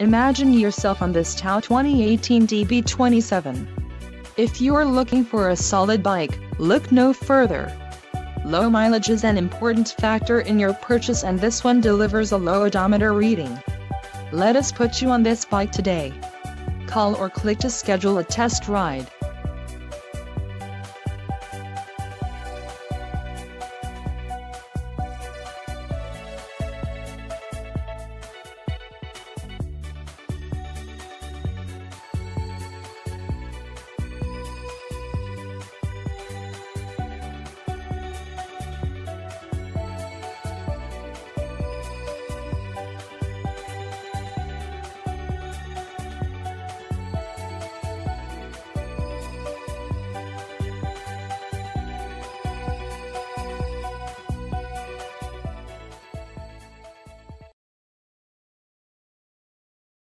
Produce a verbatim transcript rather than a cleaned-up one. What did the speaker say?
Imagine yourself on this Tao twenty eighteen D B twenty-seven. If you're looking for a solid bike, look no further. Low mileage is an important factor in your purchase, and this one delivers a low odometer reading. Let us put you on this bike today. Call or click to schedule a test ride.